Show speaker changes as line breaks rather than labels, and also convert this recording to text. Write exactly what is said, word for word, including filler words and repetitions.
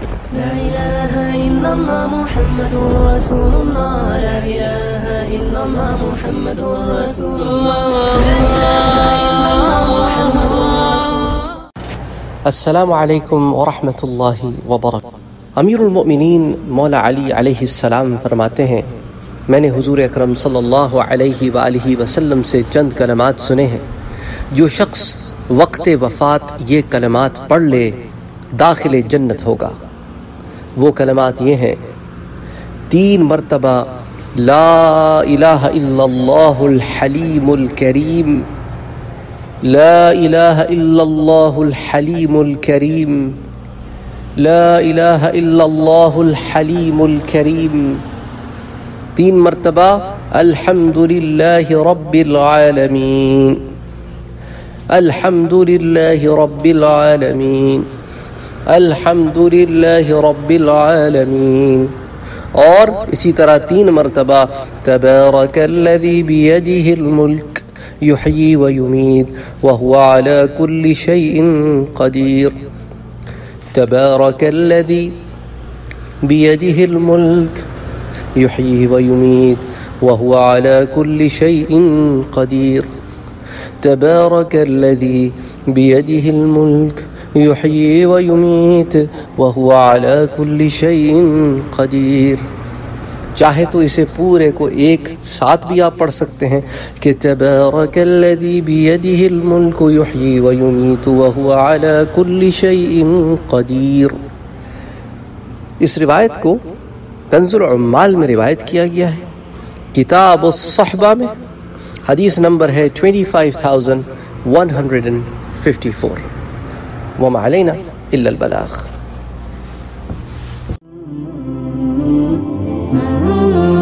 لا إله إلا الله محمد رسول الله لا إله إلا الله محمد رسول الله لا إله إلا الله محمد رسول الله.
السلام علیکم ورحمۃ اللہ وبرکاتہ. امیر المؤمنین مولا علی علیہ السلام فرماتے ہیں میں نے حضور اکرم صلی اللہ علیہ وآلہ وسلم سے چند کلمات سنے ہیں، جو شخص وقت وفات یہ کلمات پڑھ لے داخل جنت ہوگا. وہ کلمات یہ ہیں: تین مرتبہ لا الہ الا اللہ الحلیم الکریم، لا الہ الا اللہ الحلیم الکریم، لا الہ الا اللہ الحلیم الکریم. تین مرتبہ الحمد للہ رب العالمین، الحمد للہ رب العالمین، الحمد للہ رب العالمین. اور اسی طرح تین مرتبہ تبارک الذی بیدہ الملک یحیی و یمیت وہو علی کل شیء قدیر. تبارک الذی بیدہ الملک یحیی و یمیت وہو علی کل شیء قدیر. تبارک الذی بیدہ الملک یحیی و یمیت وہو علی کل شیء قدیر. چاہے تو اسے پورے کو ایک ساتھ بھی آپ پڑھ سکتے ہیں کہ تبارک الذی بیدہ الملک یحیی و یمیت وہو علی کل شیء قدیر. اس روایت کو کنز العمال میں روایت کیا گیا ہے، کتاب الصحبہ میں. حدیث نمبر ہے پچیس ہزار ایک سو چون. وما علینا الا البلاغ.